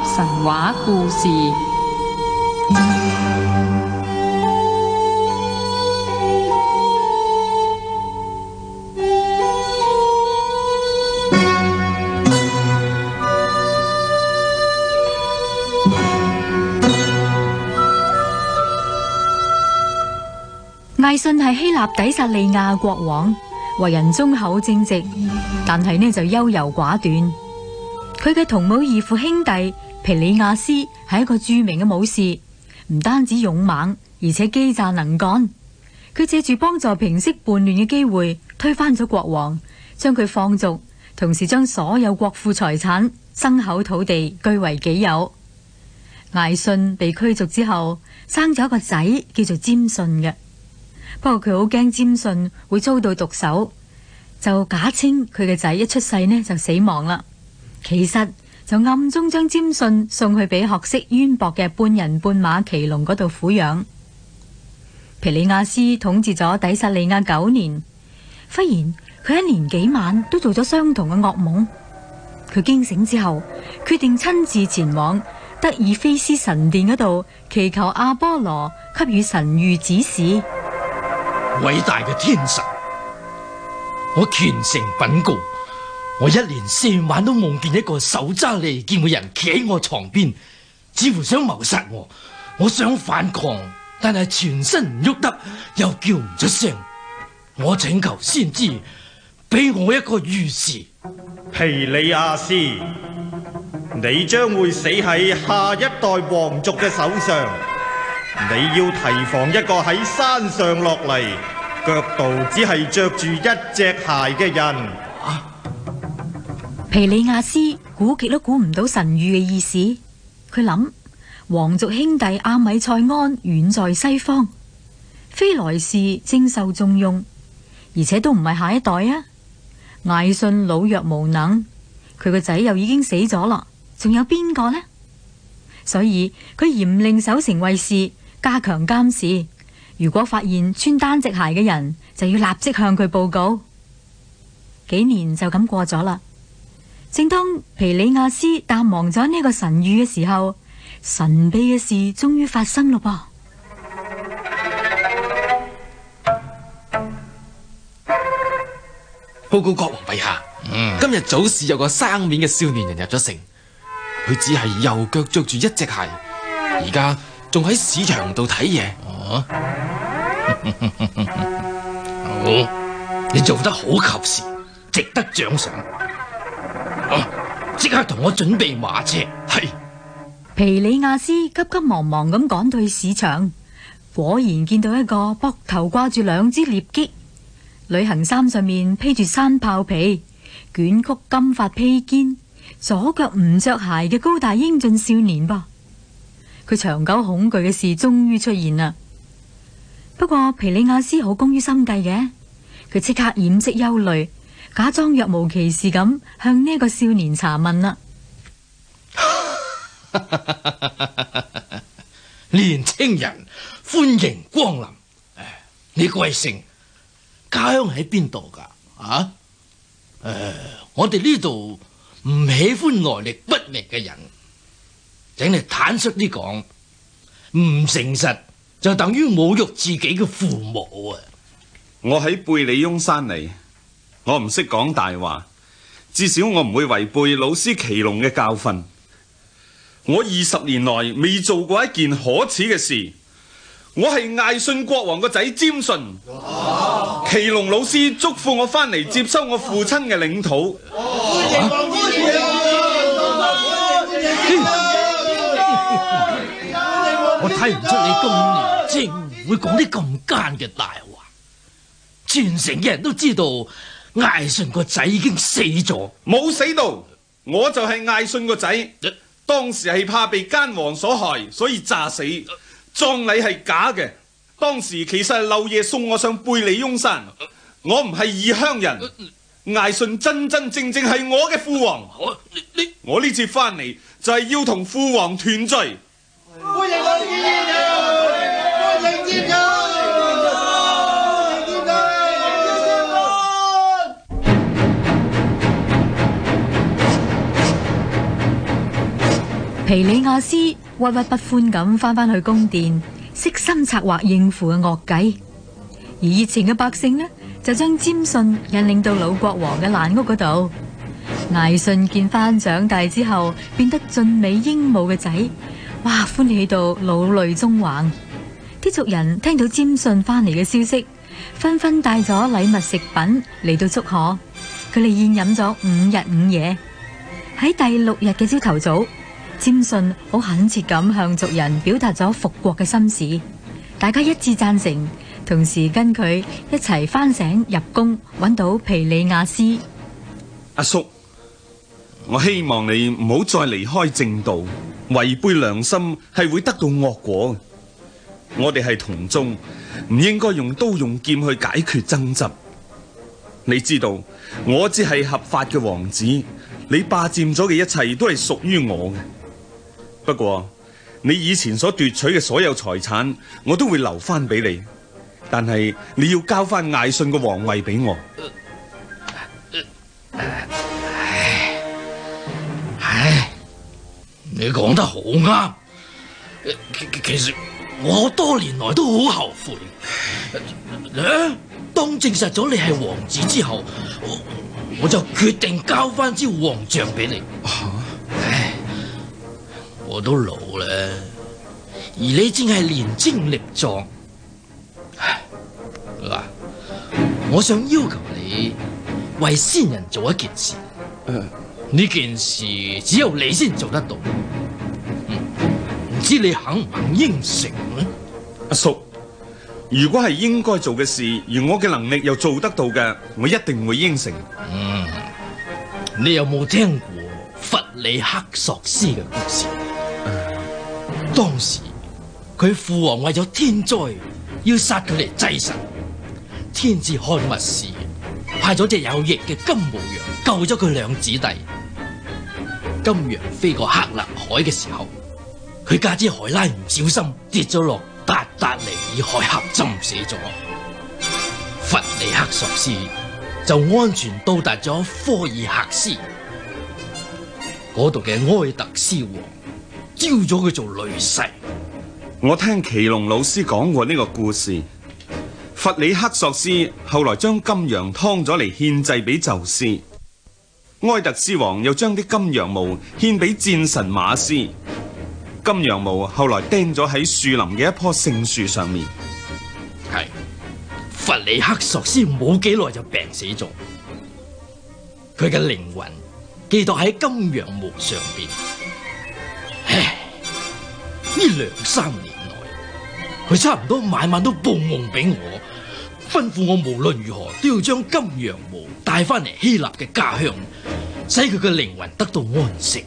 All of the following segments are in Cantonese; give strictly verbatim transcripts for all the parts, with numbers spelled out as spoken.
神話故事。艾信係希臘底薩利亞國王，為人忠厚正直，但係呢就優柔寡斷。佢嘅同母異父兄弟皮里亞斯係一個著名嘅武士，唔單止勇猛，而且機詐能幹。佢借住幫助平息叛亂嘅機會，推翻咗國王，將佢放逐，同時將所有國庫財產、牲口土地據為己有。艾信被驅逐之後，生咗一個仔叫做詹遜嘅。不過佢好驚詹遜會遭到毒手，就假稱佢嘅仔一出世呢就死亡啦。其實就暗中將詹遜送去俾學識淵博嘅半人半馬奇龍嗰度撫養。皮里亞斯統治咗底薩利亞九年，忽然佢一連幾晚都做咗相同嘅噩夢。佢驚醒之後，決定親自前往德爾菲斯神殿嗰度祈求阿波羅給予神諭指示。 偉大嘅天神，我虔誠稟告，我一連四晚都夢見一個手揸利劍嘅人企喺我床邊，似乎想謀殺我。我想反抗，但係全身唔喐得，又叫唔出聲。我請求先知俾我一個預示。 皮里亞斯，你將會死喺下一代皇族嘅手上。你要提防一個喺山上落嚟，腳度只係着住一隻鞋嘅人。啊、 皮里亞斯估極都估唔到神諭嘅意思。佢諗，皇族兄弟阿米塞安遠在西方，非來氏正受重用，而且都唔係下一代啊。艾信老弱無能，佢個仔又已經死咗啦，仲有邊個呢？所以佢嚴令守城衛士加強監視，如果發現穿單隻鞋嘅人，就要立即向佢報告。幾年就咁過咗啦。正當皮里亞斯淡忘咗呢個神諭嘅時候，神秘嘅事終於發生咯噃。 報告國王陛下，嗯、今日早市有個生面嘅少年人入咗城，佢只係右腳着住一隻鞋，而家仲喺市場度睇嘢。 哦，好，你做得好及時，值得獎賞。即刻同我準備馬車。係。 皮里亞斯急急忙忙咁趕到去市場，果然見到一個膊頭掛住兩支獵擊，旅行衫上面披住山豹皮，捲曲金髮披肩，左腳唔着鞋嘅高大英俊少年噃。佢長久恐懼嘅事終於出現啦。不過皮里亞斯好工於心計嘅，佢即刻掩飾憂慮，假裝若無其事咁向呢個少年查問啦。 年青人，歡迎光臨。你貴姓？家鄉喺邊度噶？啊？誒、呃，我哋呢度唔喜歡來歷不明嘅人，請你坦率啲講，唔誠實就等於侮辱自己嘅父母啊！ 我喺貝里翁山嚟，我唔識講大話，至少我唔會違背老師祁隆嘅教訓。我二十年來未做過一件可恥嘅事。我係艾信國王個仔詹遜。祁隆老師囑咐我翻嚟接收我父親嘅領土。歡迎王之前我睇唔出你咁年輕會講啲咁奸嘅大話。全城嘅人都知道艾信個仔已經死咗。 冇死到，我就係艾信個仔。當時係怕被奸王所害，所以詐死。葬禮係假嘅，當時其實係漏夜送我上貝里翁山。我唔係異鄉人，艾信真真正正係我嘅父王。我呢次翻嚟就係要同父王團聚。歡迎我見人，歡迎接人。 皮里亞斯鬱鬱不歡咁翻返去宮殿，悉心策劃應付嘅惡計。而熱情嘅百姓呢，就將詹遜引領到老國王嘅爛屋嗰度。艾信見翻長大之後變得俊美英武嘅仔，哇，歡喜到老淚縱橫。啲族人聽到詹遜翻嚟嘅消息，紛紛帶咗禮物食品嚟到祝賀。佢哋宴飲咗五日五夜。喺第六日嘅朝頭早，詹遜好懇切咁向族人表達咗復國嘅心事，大家一致贊成，同時跟佢一齊翻醒入宮，揾到皮里亞斯。 阿叔，我希望你唔好再離開正道，違背良心係會得到惡果。我哋係同宗，唔應該用刀用劍去解決爭執。你知道，我只係合法嘅王子，你霸佔咗嘅一切都係屬於我嘅。不過，你以前所奪取嘅所有財產，我都會留翻俾你。但係你要交翻艾信嘅皇位俾我。 唉，你講得好啱。其其實我多年來都好後悔。啊，當證實咗你係王子之後，我，我就決定交翻支王杖俾你。 啊、 唉，我都老啦，而你正係年精力壯。嗱，我想要求你為先人做一件事。呢、uh, 件事只有你先做得到。唔、嗯、知你肯唔肯應承呢？ 阿叔，如果係應該做嘅事，而我嘅能力又做得到嘅，我一定會應承。 嗯，你有冇聽過弗里克索斯嘅故事？Uh, 當時佢父王為咗天災要殺佢嚟祭神，天子看密使派咗隻有翼嘅金毛羊救咗佢兩子弟。金羊飛過克勒海嘅時候，佢家姐海拉唔小心跌咗落達達尼爾海峽，浸死咗。弗里克索斯就安全到達咗科爾克斯，嗰度嘅埃特斯王招咗佢做女婿。 我聽奇龍老師講過呢個故事。弗里克索斯後來將金羊劏咗嚟獻祭俾宙斯，埃特斯王又將啲金羊毛獻俾戰神馬斯。金羊毛後來釘咗喺樹林嘅一棵聖樹上面。 係，弗里克索斯冇幾耐就病死咗，佢嘅靈魂寄託喺金羊毛上邊。唉，呢兩三年內，佢差唔多晚晚都報夢俾我，吩咐我無論如何都要將金羊毛帶翻嚟希臘嘅家鄉，使佢嘅靈魂得到安息。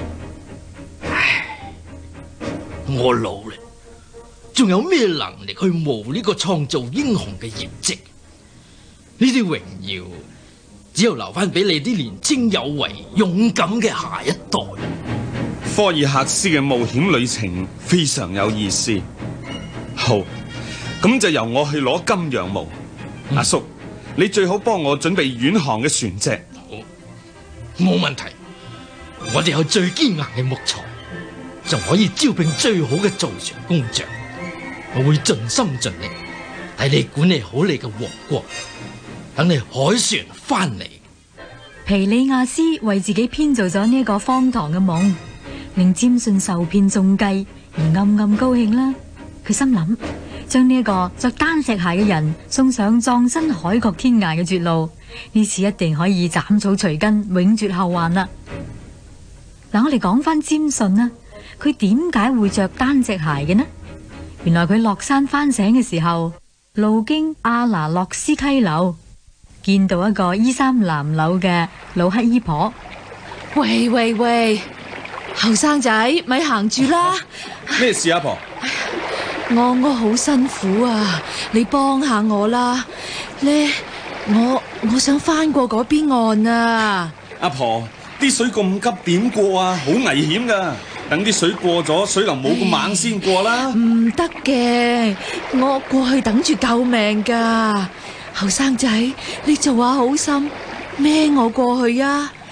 唉，我老啦，仲有咩能力去冒呢個創造英雄嘅業績？呢啲榮耀只有留翻俾你啲年青有為、勇敢嘅下一代。 科爾克斯嘅冒險旅程非常有意思。好，咁就由我去攞金羊毛。嗯、阿叔，你最好幫我準備遠航嘅船隻。 好，冇問題。我哋有最堅硬嘅木材，就可以招聘最好嘅造船工匠。我會盡心盡力替你管理好你嘅王國，等你海船翻嚟。 皮里亞斯為自己編造咗呢一個荒唐嘅夢，令詹遜受騙中計而暗暗高興啦。佢心諗，將呢一個着單石鞋嘅人送上葬身海角天涯嘅絕路，呢次一定可以斬草除根，永絕後患啦。嗱，我哋講翻詹遜啦，佢點解會着單隻鞋嘅呢？原來佢落山翻醒嘅時候，路經阿拿洛斯溪流，見到一個衣衫襤褸嘅老乞衣婆。 喂喂喂，後生仔咪行住啦！ 咩事，阿婆？ 我我好辛苦啊，你幫下我啦！呢，我我想翻過嗰邊岸啊！ 阿婆，啲水咁急點過啊？好危險噶！等啲水過咗，水流冇咁猛先過啦。 唔得嘅，我過去等住救命噶。後生仔，你做下好心孭我過去啊！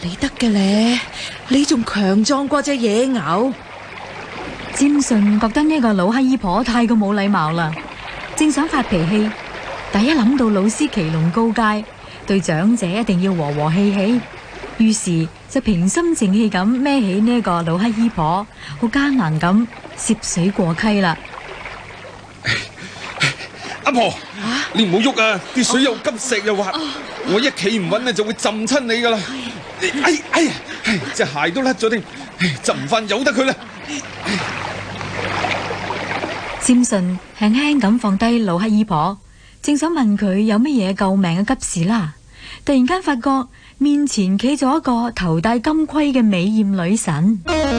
你得嘅咧，你仲強壯過隻野牛。 詹遜覺得呢個老乞衣婆太過冇禮貌啦，正想發脾氣，但一諗到老師麒龍告誡，對長者一定要和和氣氣，於是就平心靜氣咁孭起呢個老乞衣婆，好艱難咁涉水過溪啦。 阿婆，啊、你唔好喐啊！啲水又急，石又滑，啊、我一企唔穩咧就會浸親你噶啦。哎哎呀，隻鞋都甩咗添，浸唔翻由得佢啦。 詹遜輕輕咁放低老乞衣婆，正想問佢有乜嘢救命嘅急事啦，突然間發覺面前企咗一個頭戴金盔嘅美艷女神。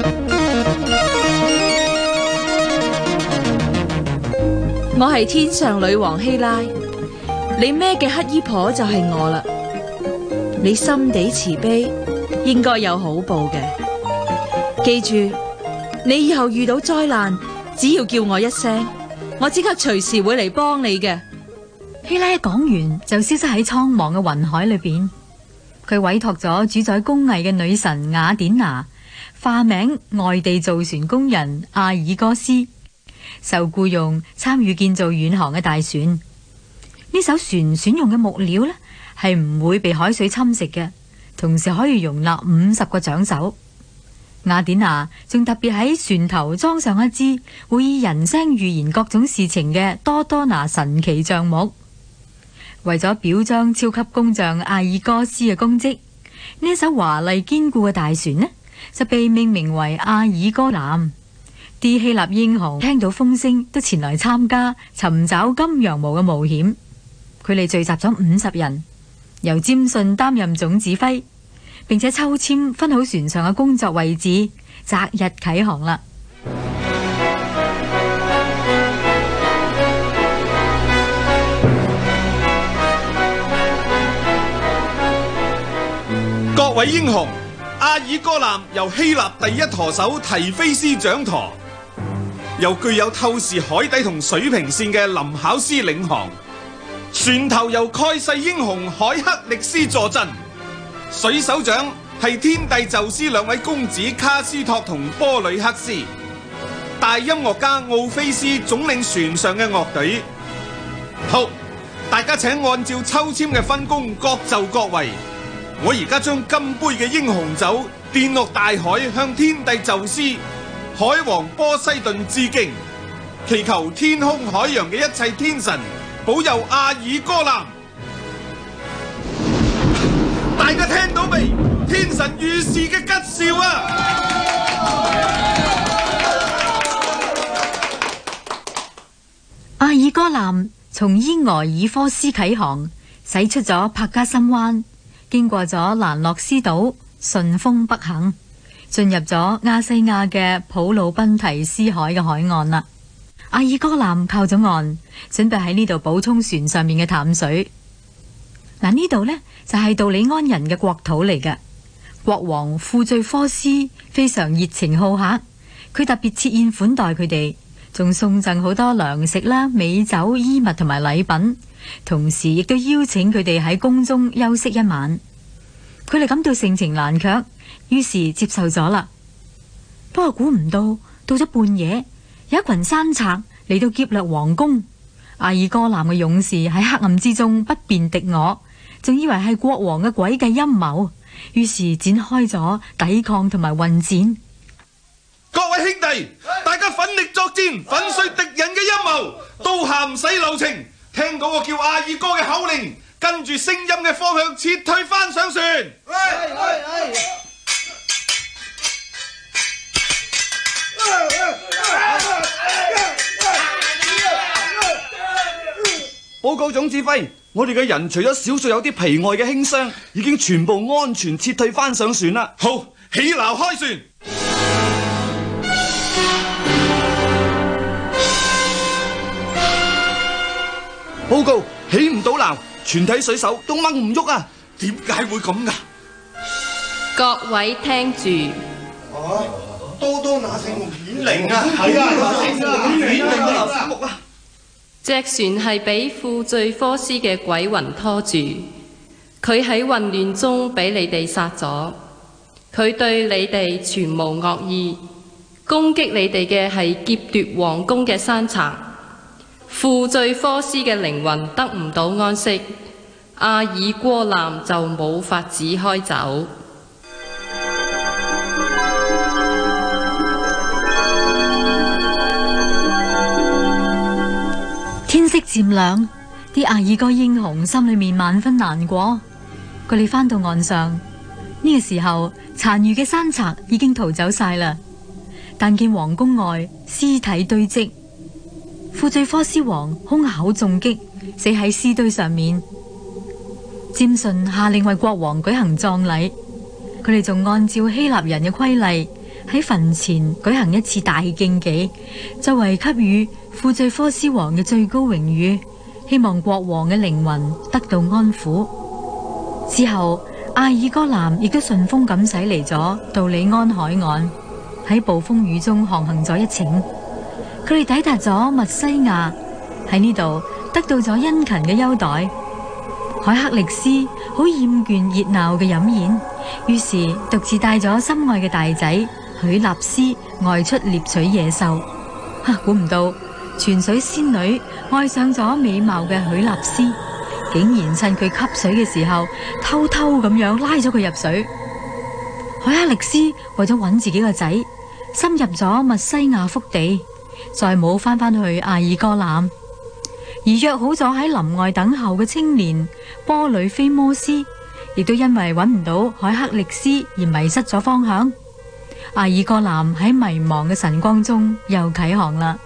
我係天上女王希拉，你孭嘅乞衣婆就係我啦。你心地慈悲，應該有好報嘅。記住，你以後遇到災難，只要叫我一聲，我即刻隨時會嚟幫你嘅。 希拉一講完就消失喺蒼茫嘅雲海裏邊。佢委託咗主宰工藝嘅女神雅典娜，化名外地造船工人阿爾哥斯，受僱用參與建造遠航嘅大船。呢艘船選用嘅木料呢，係唔會被海水侵蝕嘅，同時可以容納五十個槳手。雅典娜仲特別喺船頭裝上一支會以人聲預言各種事情嘅多多拿神奇帳目。為咗表彰超級工匠阿爾哥斯嘅功績，呢艘華麗堅固嘅大船呢，就被命名為阿爾哥藍。啲希臘英雄聽到風聲都前來參加尋找金羊毛嘅冒險。佢哋聚集咗五十人，由詹遜擔任總指揮，並且抽籤分好船上嘅工作位置，擇日啟航啦。 各位英雄，阿爾哥藍由希臘第一舵手提菲斯掌舵，由具有透視海底同水平線嘅林考斯領航，船頭由蓋世英雄海克力斯坐鎮，水手長係天帝宙斯兩位公子卡斯托同波呂克斯，大音樂家奧菲斯總領船上嘅樂隊。好，大家請按照抽籤嘅分工各就各位。我而家將金杯嘅英雄酒奠落大海，向天帝宙斯、海王波西頓致敬，祈求天空海洋嘅一切天神保佑阿爾哥藍。大家聽到未？天神預示嘅吉兆啊！ 阿爾哥藍從伊俄爾科斯啟航，駛出咗帕加森灣，經過咗蘭諾斯島，順風北行，進入咗亞細亞嘅普魯賓提斯海嘅海岸啦。阿爾哥藍靠咗岸，準備喺呢度補充船上面嘅淡水。嗱，呢度呢，就係杜里安人嘅國土嚟嘅。國王富敘科斯非常熱情好客，佢特別設宴款待佢哋，仲送贈好多糧食啦、美酒、衣物同埋禮品。同時亦都邀請佢哋喺宮中休息一晚，佢哋感到盛情難卻，於是接受咗啦。不過估唔到，到咗半夜，有一群山賊嚟到劫掠皇宮。阿爾哥藍嘅勇士喺黑暗之中不辨敵我，仲以為係國王嘅詭計陰謀，於是展開咗抵抗同埋混戰。 各位兄弟，大家奮力作戰，粉碎敵人嘅陰謀，刀下唔使留情。聽到個叫阿爾哥嘅口令，跟住聲音嘅方向撤退翻上船。喂喂喂！ 報告總指揮，我哋嘅人除咗少數有啲皮外嘅輕傷，已經全部安全撤退翻上船啦。 好，起錨開船。 報告，起唔到錨，全體水手都掹唔喐啊！ 點解會咁噶？ 各位聽住， 啊，多多那聖木顯靈啊！係啊，聖木顯靈啊！聖木啊！ 隻船係俾富敘科斯嘅鬼魂拖住，佢喺混亂中俾你哋殺咗。 佢對你哋全無惡意，攻擊你哋嘅係劫奪皇宮嘅山賊。負罪科斯嘅靈魂得唔到安息，阿爾戈南就冇法子開走。 天色漸亮，啲阿爾戈英雄心裏面萬分難過。佢哋返到岸上，呢個時候殘餘嘅山賊已經逃走晒啦，但見皇宮外屍體堆積，負罪科斯王胸口中擊，死喺屍堆上面。占順下令為國王舉行葬禮，佢哋仲按照希臘人嘅規例喺墳前舉行一次大競技，作為給予負罪科斯王嘅最高榮譽，希望國王嘅靈魂得到安撫。之後阿爾戈南亦都順風咁駛嚟咗杜里安海岸，喺暴風雨中航行咗一程。佢哋抵達咗密西亞，喺呢度得到咗殷勤嘅優待。海克力斯好厭倦熱鬧嘅飲宴，於是獨自帶咗心愛嘅大仔許納斯外出獵取野獸。哈、啊，估唔到泉水仙女愛上咗美貌嘅許納斯，竟然趁佢吸水嘅時候偷偷咁樣拉咗佢入水。海克力斯為咗揾自己個仔，深入咗密西亞腹地，再冇翻返去阿爾戈南。而約好咗喺林外等候嘅青年波呂菲摩斯，亦都因為揾唔到海克力斯而迷失咗方向。阿爾戈南喺迷茫嘅晨光中又啟航啦。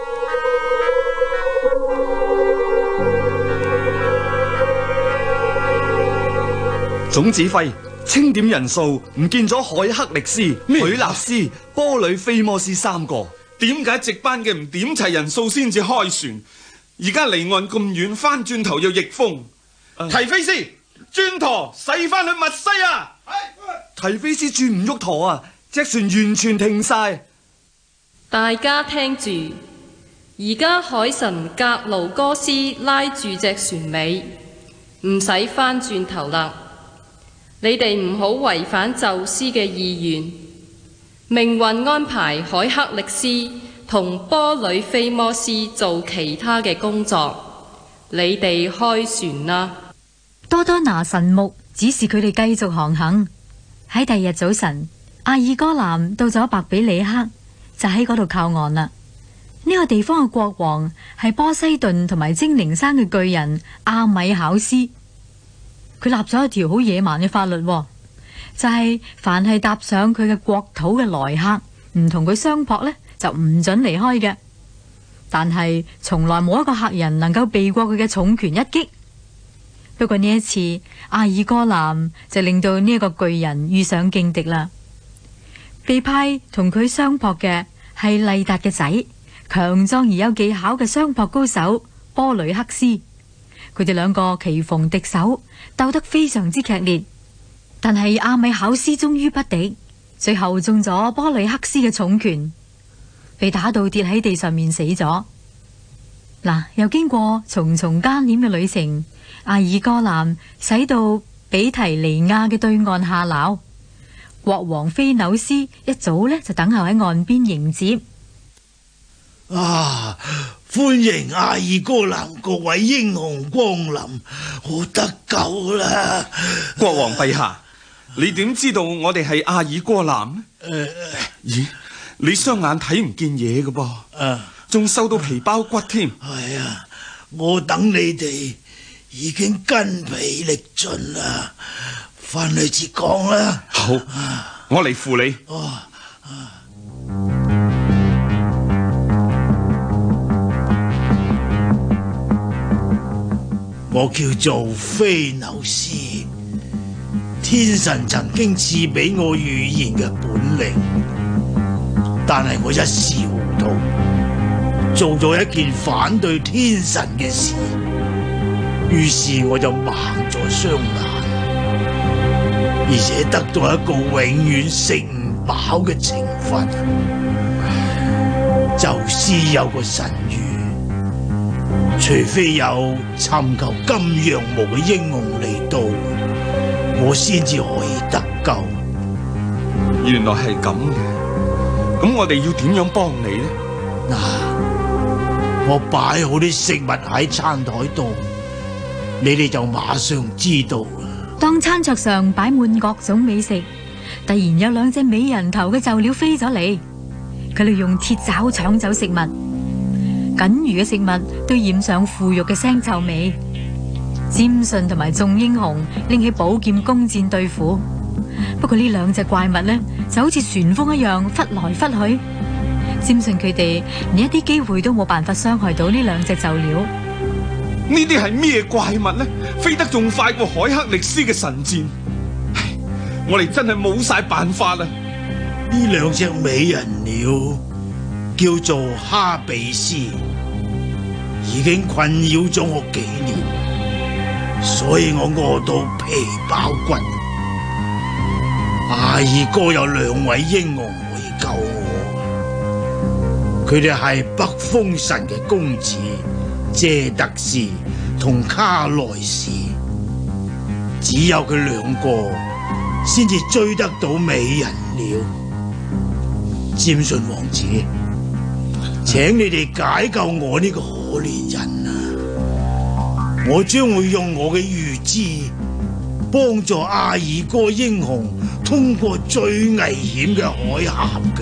總指揮，清點人數唔見咗海克力斯、許納斯、波呂菲摩斯三個。 點解值班嘅唔點齊人數先至開船？而家離岸咁遠，翻轉頭又逆風。 呃、 提菲斯轉舵駛翻去密西亞。 提菲斯轉唔喐舵啊！隻船完全停晒。 大家聽住，而家海神格盧哥斯拉住隻船尾，唔使翻轉頭啦。你哋唔好違反宙斯嘅意願，命運安排海克力斯同波呂菲摩斯做其他嘅工作，你哋開船啦。 多多拿神木指示佢哋繼續航行。喺第二日早晨，阿爾戈南到咗白比里克，就喺嗰度靠岸啦。呢、這個地方嘅國王係波西頓同埋精靈山嘅巨人阿米考斯，佢立咗一條好野蠻嘅法律，就係、是、凡係踏上佢嘅國土嘅來客，唔同佢相撲呢，就唔准離開嘅。但係從來冇一個客人能夠避過佢嘅重拳一擊。不過呢一次，阿爾戈南就令到呢一個巨人遇上勁敵啦。被派同佢相撲嘅係麗達嘅仔，強壯而有技巧嘅相撲高手波呂克斯。佢哋兩個棋逢敵手，鬥得非常之劇烈。但係阿米考斯終於不敵，最後中咗波呂克斯嘅重拳，被打到跌喺地上面死咗。嗱，又經過重重艱險嘅旅程，阿爾戈南駛到比提尼亞嘅對岸下撈。國王菲紐斯一早呢就等候喺岸邊迎接。 啊！歡迎阿爾戈南各位英雄光臨，我得救啦！ 國王陛下，你點知道我哋係阿爾戈南？ 誒、呃， 咦，你雙眼睇唔見嘢㗎噃？ 誒， 仲瘦到皮包骨添。 係啊，我等你哋已經筋疲力盡啦，翻嚟至講啦。 好，我嚟扶你。 哦啊我叫做菲紐斯，天神曾經賜俾我預言嘅本領，但係我一時糊塗，做咗一件反對天神嘅事，於是我就盲咗雙眼，而且得到一個永遠食唔飽嘅懲罰。宙斯有個神諭，除非有尋求金羊毛嘅英雄嚟到，我先至可以得救。 原來係咁嘅，咁我哋要點樣幫你呢？ 嗱，我擺好啲食物喺餐台度，你哋就馬上知道啦。 當餐桌上擺滿各種美食，突然有兩隻美人頭嘅鷲鳥飛咗嚟，佢哋用鐵爪搶走食物，僅餘嘅食物都染上腐肉嘅腥臭味。詹遜同埋眾英雄拎起寶劍攻戰對付，不過呢兩隻怪物呢，就好似旋風一樣忽來忽去。詹遜佢哋連一啲機會都冇辦法傷害到呢兩隻鷲鳥。 呢啲係咩怪物呢？飛得仲快過海克力斯嘅神箭，唉，我哋真係冇晒辦法啦！ 呢兩隻美人鳥叫做哈比斯，已經困擾咗我幾年，所以我餓到皮包骨。阿爾哥有兩位英雄會救我，佢哋係北風神嘅公子謝特士同卡萊士，只有佢兩個先至追得到美人鳥。詹遜王子，請你哋解救我呢個可憐人啊！我將會用我嘅預知幫助阿爾哥英雄通過最危險嘅海峽嘅。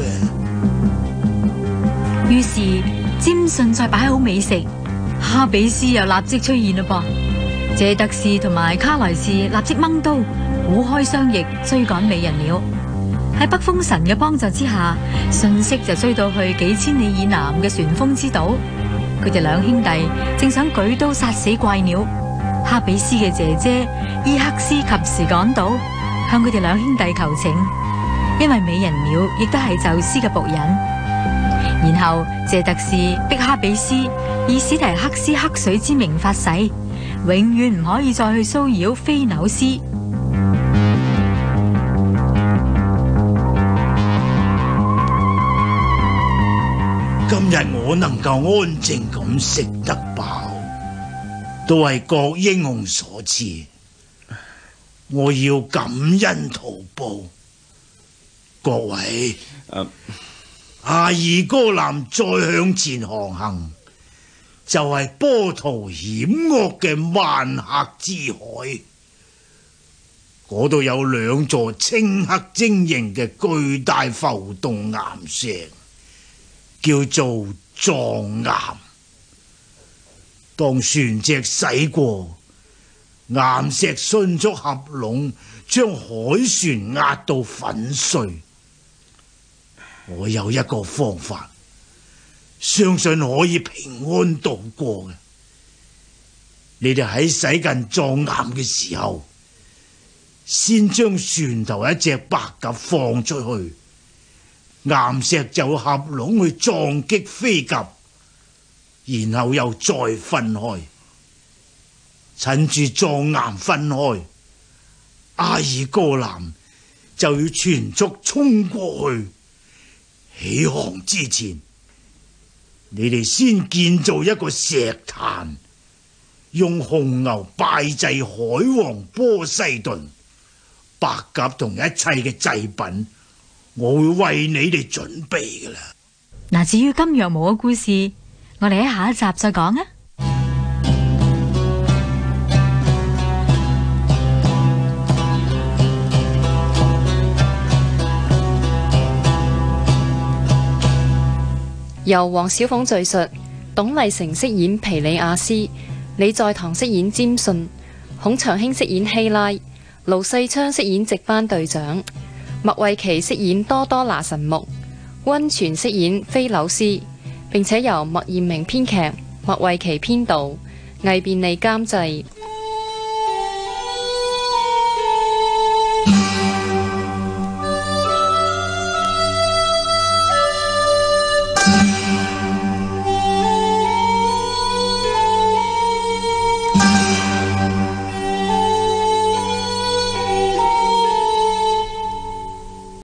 於是詹遜再擺好美食，哈比斯又立即出現嘞噃。謝特士同埋卡萊士立即掹刀，鼓開雙翼追趕美人鳥。喺北風神嘅幫助之下，瞬息就追到去幾千里以南嘅旋風之島。佢哋兩兄弟正想舉刀殺死怪鳥，哈比斯嘅姐姐伊克斯及時趕到，向佢哋兩兄弟求情，因為美人鳥亦都係宙斯嘅僕人。然後謝特士逼哈比斯以史提克斯黑水之名發誓，永遠唔可以再去騷擾菲紐斯。 今日我能夠安靜咁食得飽，都係各英雄所賜。我要感恩圖報，各位。 啊阿爾哥南再向前航行，就係波濤險惡嘅萬壑之海。嗰度有兩座青黑晶瑩嘅巨大浮動岩石，叫做撞岩。當船隻駛過，岩石迅速合攏，將海船壓到粉碎。我有一個方法，相信可以平安度過嘅。你哋喺駛近撞岩嘅時候，先將船頭一隻白鴿放出去，岩石就會合攏去撞擊飛鴿，然後又再分開。趁住撞岩分開，阿爾哥南就要全速衝過去。起航之前，你哋先建造一個石壇，用紅牛拜祭海王波西頓，白鴿同一切嘅祭品，我會為你哋準備噶啦。 嗱，至於金羊毛嘅故事，我哋喺下一集再講啊。 由黃小鳳敘述，董麗成飾演皮里亞斯，李在堂飾演詹遜，孔祥興飾演希拉，盧世昌飾演值班隊長，麥惠琪飾演多多拿神木，溫泉飾演菲紐斯，並且由麥艷明編劇，麥惠琪編導，魏便利監製。